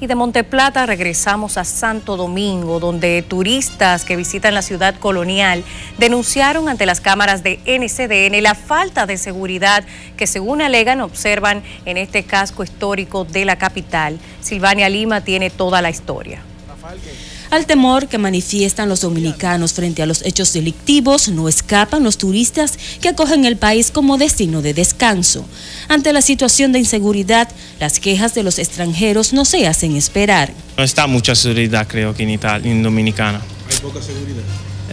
Y de Monteplata regresamos a Santo Domingo, donde turistas que visitan la ciudad colonial denunciaron ante las cámaras de NCDN la falta de seguridad que, según alegan, observan en este casco histórico de la capital. Silvania Lima tiene toda la historia. Al temor que manifiestan los dominicanos frente a los hechos delictivos, no escapan los turistas que acogen el país como destino de descanso. Ante la situación de inseguridad, las quejas de los extranjeros no se hacen esperar. No está mucha seguridad, creo que en Dominicana. ¿Hay poca seguridad?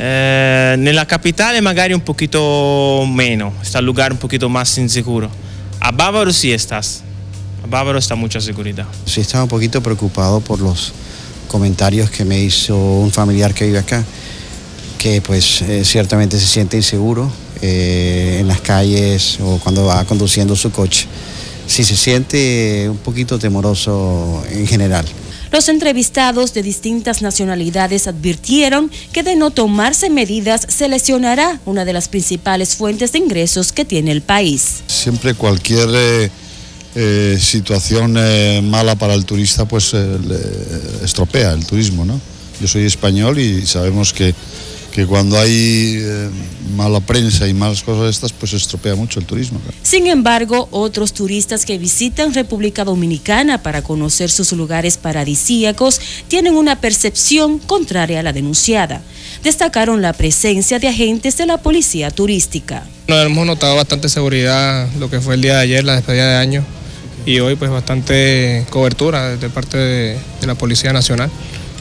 En la capital magari un poquito menos, está el lugar un poquito más inseguro. A Bávaro sí estás, a Bávaro está mucha seguridad. Sí, estaba un poquito preocupado por los comentarios que me hizo un familiar que vive acá, que pues ciertamente se siente inseguro en las calles o cuando va conduciendo su coche. Sí se siente un poquito temoroso en general. Los entrevistados de distintas nacionalidades advirtieron que de no tomarse medidas se lesionará una de las principales fuentes de ingresos que tiene el país. Siempre cualquier situación mala para el turista pues le estropea el turismo, ¿no? Yo soy español y sabemos que cuando hay mala prensa y malas cosas estas pues estropea mucho el turismo. Sin embargo, otros turistas que visitan República Dominicana para conocer sus lugares paradisíacos tienen una percepción contraria a la denunciada. Destacaron la presencia de agentes de la policía turística. Hemos notado bastante seguridad lo que fue el día de ayer, la despedida de año, y hoy pues bastante cobertura de parte de la Policía Nacional.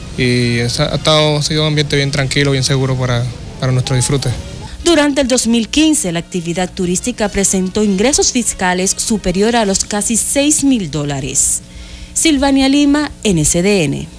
Y ha sido un ambiente bien tranquilo, bien seguro para nuestro disfrute. Durante el 2015, la actividad turística presentó ingresos fiscales superior a los casi $6.000. Silvania Lima, NCDN.